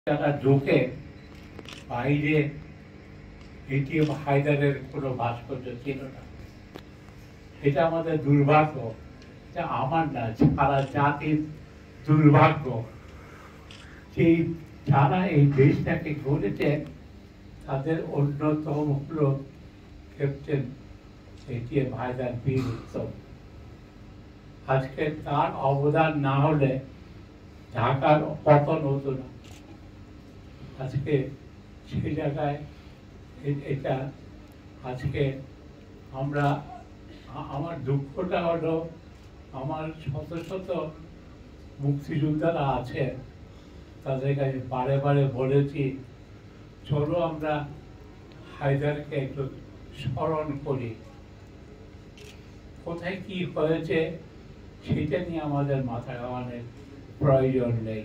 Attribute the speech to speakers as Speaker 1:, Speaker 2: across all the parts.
Speaker 1: যারা ঢোকে বাইরে এটিএম হায়দারের কোনো ভাস্কর্য ছিল না। এটা আমাদের দুর্ভাগ্য, এটা আমার না, সারা জাতির দুর্ভাগ্য। সেই যারা এই দেশটাকে গড়েছেন তাদের অন্যতম হলো ক্যাপ্টেন এটিএম হায়দার বীর উত্তম। আজকে তার অবদান না হলে ঢাকার পতন হতো না। আজকে সেই জায়গায় এটা আজকে আমরা আমার দুঃখটা হলো আমার শত শত মুক্তিযোদ্ধারা আছে, তাদেরকে আমি বারে বারে বলেছি চলো আমরা হায়দারকে একটু স্মরণ করি। কোথায় কি হয়েছে সেটা নিয়ে আমাদের মাথা ঘামানোর প্রয়োজন নেই।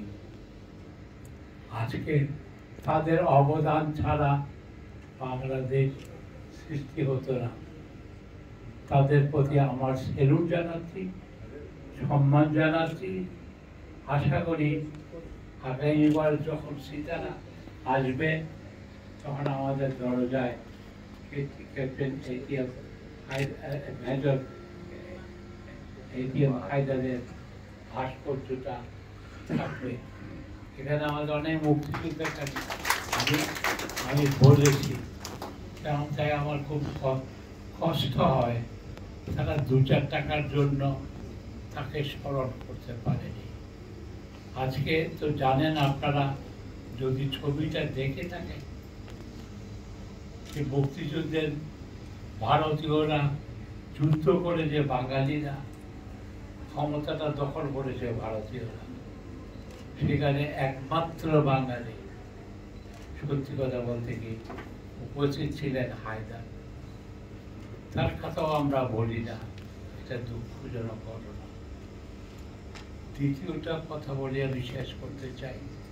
Speaker 1: আজকে তাদের অবদান ছাড়া বাংলাদেশ সৃষ্টি হতো না। তাদের প্রতি আমার সেলুট জানাচ্ছি, সম্মান জানাচ্ছি। আশা করি আগামীবার যখন সীতারা আসবে তখন আমাদের দরজায় ক্যাপ্টেন মেজর এটিএম হায়দারের ভাস্কর্যটা থাকবে। এখানে আমাদের অনেক মুক্তিযোদ্ধার কাছে আমি বলেছি, কারণ তাই আমার খুব কষ্ট হয় তারা 2-4 টাকার জন্য তাকে স্মরণ করতে পারেনি। আজকে তো জানেন আপনারা, যদি ছবিটা দেখে থাকেন, যে মুক্তিযুদ্ধের ভারতীয়রা যুদ্ধ করে যে বাঙালিরা ক্ষমতাটা দখল করেছে ভারতীয়রা, সেখানে একমাত্র বাঙালি সত্যি কথা বলতে কি উপস্থিত ছিলেন হায়দার। তার কথাও আমরা বলি না, এটা দুঃখজনক ঘটনা। দ্বিতীয়টা কথা বলে আমি শেষ করতে চাই।